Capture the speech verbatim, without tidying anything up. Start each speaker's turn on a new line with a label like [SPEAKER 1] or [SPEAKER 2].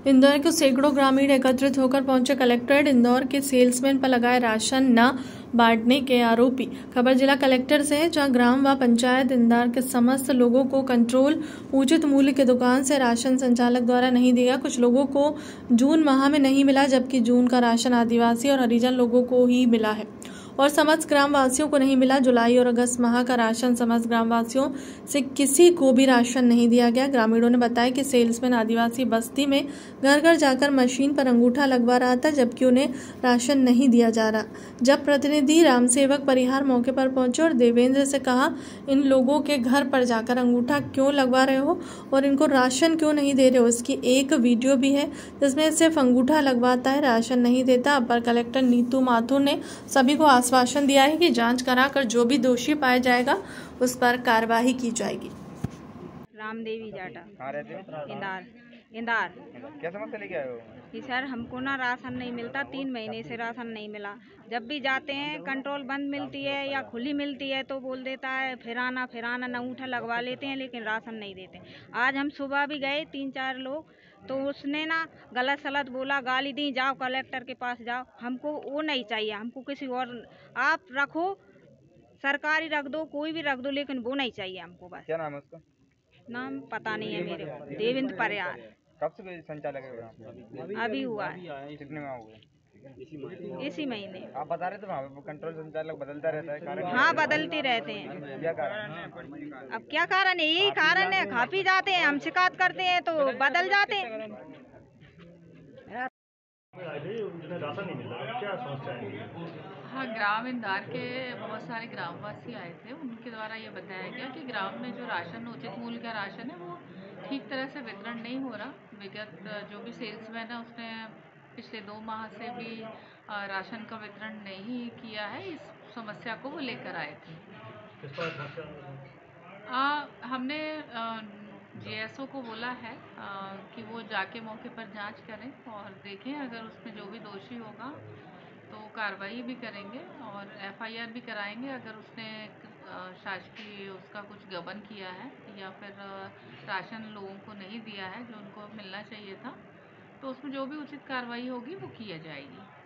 [SPEAKER 1] इंदौर के सैकड़ों ग्रामीण एकत्रित होकर पहुंचे कलेक्ट्रेट। इंदौर के सेल्समैन पर लगाए राशन न बांटने के आरोपी। खबर जिला कलेक्टर से है, जहां ग्राम व पंचायत इंदौर के समस्त लोगों को कंट्रोल उचित मूल्य की दुकान से राशन संचालक द्वारा नहीं दिया। कुछ लोगों को जून माह में नहीं मिला, जबकि जून का राशन आदिवासी और हरिजन लोगों को ही मिला है और समस्त ग्रामवासियों को नहीं मिला। जुलाई और अगस्त माह का राशन समस्त ग्रामवासियों से किसी को भी राशन नहीं दिया गया। ग्रामीणों ने बताया कि सेल्समैन आदिवासी बस्ती में घर घर जाकर मशीन पर अंगूठा लगवा रहा था, जबकि उन्हें राशन नहीं दिया जा रहा। जब प्रतिनिधि रामसेवक परिहार मौके पर पहुंचे और देवेंद्र से कहा, इन लोगों के घर पर जाकर अंगूठा क्यों लगवा रहे हो और इनको राशन क्यों नहीं दे रहे हो। इसकी एक वीडियो भी है जिसमें सिर्फ अंगूठा लगवाता है, राशन नहीं देता। अपर कलेक्टर नीतू माथुर ने सभी को आश्वासन दिया है कि जांच कराकर जो भी दोषी पाया जाएगा उस पर कार्रवाई की जाएगी।
[SPEAKER 2] रामदेवी जाटा इंदौर इंदौर
[SPEAKER 3] क्या समस्या लेके आए हो?
[SPEAKER 2] कि सर हमको ना राशन नहीं मिलता, तीन महीने से राशन नहीं मिला। जब भी जाते हैं कंट्रोल बंद मिलती है या खुली मिलती है तो बोल देता है फिर आना फिर आना, अंगूठा लगवा लेते हैं लेकिन राशन नहीं देते। आज हम सुबह भी गए तीन चार लोग, तो उसने ना गलत सलत बोला, गाली दी, जाओ कलेक्टर के पास जाओ। हमको वो नहीं चाहिए, हमको किसी और आप रखो, सरकारी रख दो, कोई भी रख दो, लेकिन वो नहीं चाहिए हमको। बस
[SPEAKER 3] क्या नाम है उसका?
[SPEAKER 2] नाम पता नहीं है मेरे को, देवेंद्र परिहार।
[SPEAKER 3] कब से संचालक है?
[SPEAKER 2] अभी हुआ है।
[SPEAKER 3] कितने में हुआ?
[SPEAKER 2] इसी महीने।
[SPEAKER 3] आप बता रहे थे वहाँ पे कंट्रोल संचालक बदलता रहता है, कारण?
[SPEAKER 2] हाँ, बदलते रहते हैं।
[SPEAKER 3] क्या कारण?
[SPEAKER 2] अब क्या कारण है? यही कारण है, खा पी जाते हैं, हम शिकायत करते हैं तो बदल जाते हैं।
[SPEAKER 4] राशन नहीं मिल रहा, क्या समस्या है?
[SPEAKER 5] हाँ, ग्राम इंदौर के बहुत सारे ग्रामवासी आए थे। उनके द्वारा ये बताया गया कि ग्राम में जो राशन उचित मूल्य का राशन है वो ठीक तरह से वितरण नहीं हो रहा। विगत जो भी सेल्समैन है उसने पिछले दो माह से भी राशन का वितरण नहीं किया है। इस समस्या को वो लेकर आए थे।
[SPEAKER 4] किस तरह समस्या?
[SPEAKER 5] आ, हमने जीएसओ को बोला है आ, कि वो जाके मौके पर जांच करें और देखें, अगर उसमें जो भी दोषी होगा तो कार्रवाई भी करेंगे और एफआईआर भी कराएंगे। अगर उसने शासकीय उसका कुछ गबन किया है या फिर राशन लोगों को नहीं दिया है जो उनको मिलना चाहिए था, तो उसमें जो भी उचित कार्रवाई होगी वो किया जाएगी।